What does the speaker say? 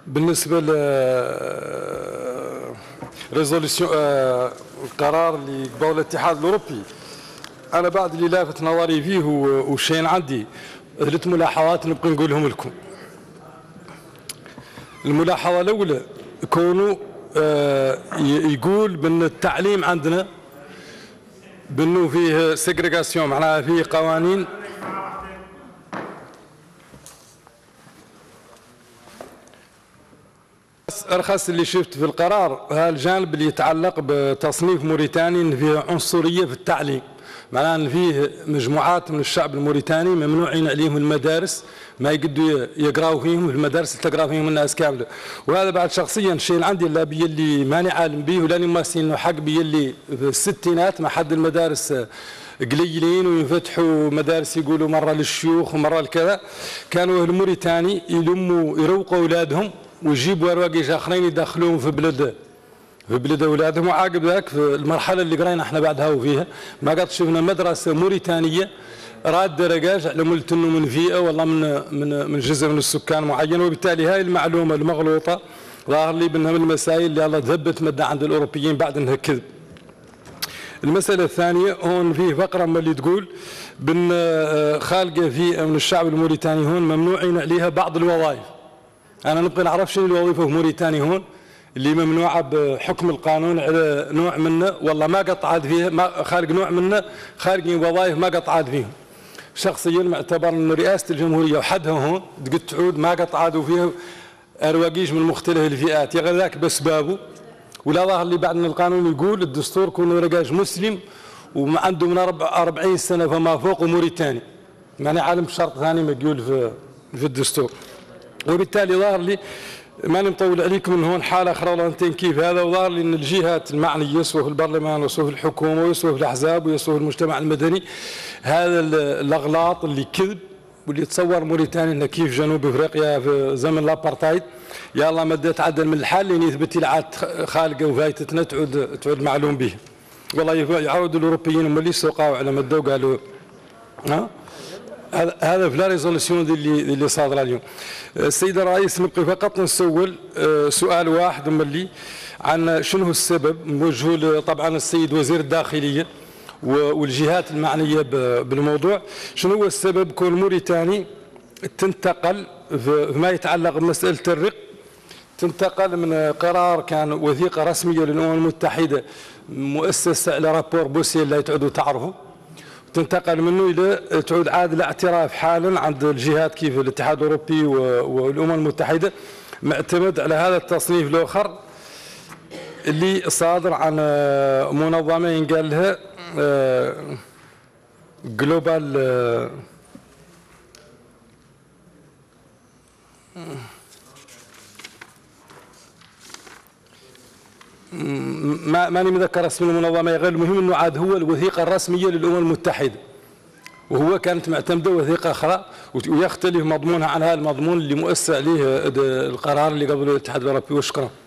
بالنسبة ل ريزوليسيون القرار اللي قبل الاتحاد الأوروبي، أنا بعد اللي لافت نظري فيه وشين عندي 3 ملاحظات نبقى نقولهم لكم. الملاحظة الأولى كونه يقول بأن التعليم عندنا بأنه فيه سيجريغاسيون، معناها فيه قوانين أرخص اللي شفت في القرار هالجانب اللي يتعلق بتصنيف موريتاني إن فيه عنصرية في التعليم، معناها إن فيه مجموعات من الشعب الموريتاني ممنوعين عليهم المدارس، ما يقدروا يقراوا فيهم، المدارس اللي تقرا فيهم الناس كاملة. وهذا بعد شخصيا شيء عندي لا بيلي ماني عالم به ولا ممارسين انه حق بيلي في الستينات ما حد المدارس قليلين ويفتحوا مدارس يقولوا مرة للشيوخ ومرة لكذا، كانوا الموريتاني يلموا يروقوا أولادهم ويجيبوا أرواقيش آخرين يدخلوهم في بلاد أولادهم. وعاقب ذاك في المرحلة اللي قرينا احنا بعدها وفيها ما قد شفنا مدرسة موريتانية راد رقاش على ملت انه من فئة والله من جزء من السكان معين، وبالتالي هاي المعلومة المغلوطة ظاهر لي بأنها من المسائل اللي الله ذبت مدى عند الأوروبيين بعد انها كذب. المسألة الثانية هون فيه فقرة اللي تقول بأن خالقة فئة من الشعب الموريتاني هون ممنوعين عليها بعض الوظائف. أنا نبقى نعرف شنو الوظيفة في موريتاني هون اللي ممنوعة بحكم القانون على نوع منه، والله ما قطعت فيها، ما خارج نوع منه، خارجين وظائف ما قطعت فيهم. شخصيا معتبر أن رئاسة الجمهورية وحدها هون تقد تعود ما قطعوا فيها أرواقيش من مختلف الفئات، يا غير ذاك بأسبابه. ولا ظاهر اللي بعد القانون يقول الدستور كونه رقاش مسلم وعنده من 40 سنة فما فوق موريتاني، يعني عالم شرط ثاني مقول في الدستور. وبالتالي ظاهر لي ما نطول عليكم من هون حالة أخرى ولا انتين كيف هذا، وظهر لي أن الجهات المعنية سواء في البرلمان وسواء في الحكومة وسواء في الأحزاب وسواء في المجتمع المدني هذا الأغلاط اللي كذب واللي تصور موريتانيا أنها كيف جنوب أفريقيا في زمن الأبارتايد، يا الله مدى تعدل من الحال اللي يثبت العاد خالقة وفايتتنا تعود معلوم به. والله يعود الأوروبيين هم اللي سوقوا على مدى وقالوا ها هذا في لا ريزوليسيون اللي صادره اليوم. السيد الرئيس نبقي فقط نسول سؤال واحد ملي عن شنو السبب موجه طبعا السيد وزير الداخليه والجهات المعنيه بالموضوع، شنو هو السبب كون موريتاني تنتقل فيما يتعلق بمساله الرق، تنتقل من قرار كان وثيقه رسميه للامم المتحده مؤسسه على رابور بوسيل اللي تعودوا تعرفوا، تنتقل منه إلى تعود عاد الاعتراف حالا عند الجهات كيف الاتحاد الأوروبي والأمم المتحدة معتمد على هذا التصنيف الآخر اللي صادر عن منظمة ينقال لها جلوبال ماني مذكر اسم المنظمة، غير المهم انه عاد هو الوثيقة الرسمية للأمم المتحدة، وهو كانت معتمدة وثيقة أخرى ويختلف مضمونها عن هذا المضمون اللي مؤسس عليه القرار اللي قبل الاتحاد الأوروبي. وشكرا.